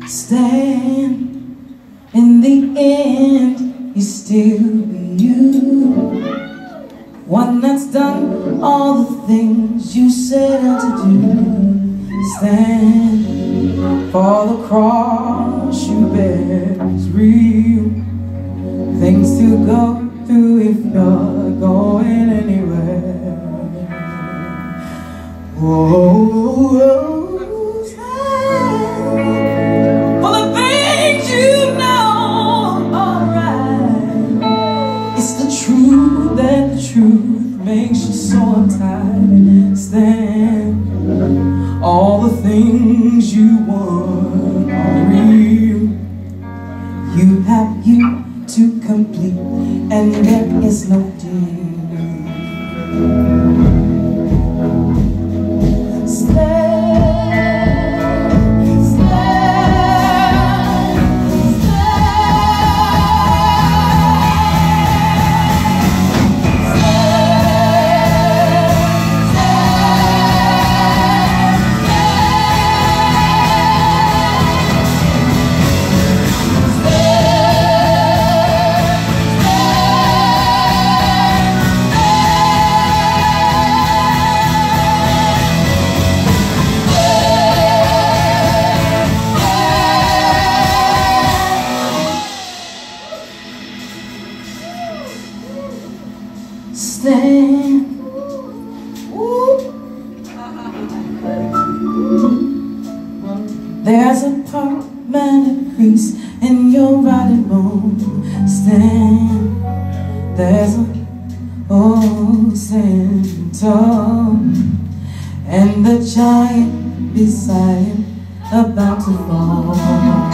Stand. In the end, you still be you. One that's done all the things you set out to do. Stand, for the cross you bear is real. Things to go through if you're going anywhere. Whoa. Truth makes you so untied. Stand. All the things you want are real. You have you to complete, and there is no deal. Stand. Stand. There's a permanent crease in your riding bone. Stand. There's a stand tall, and the giant beside him about to fall.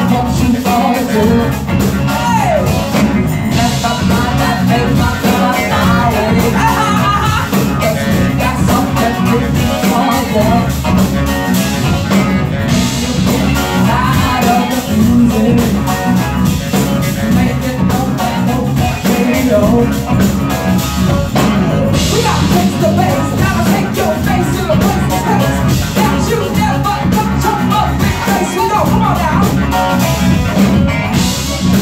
what you ought to do. Hey! Never mind that make my girl highway. Guess we got something waiting for you. You get tired of the music. Make it know that radio. We got fix the bass. Now take your face to the place of space that you never got your up big face. We go, come on now.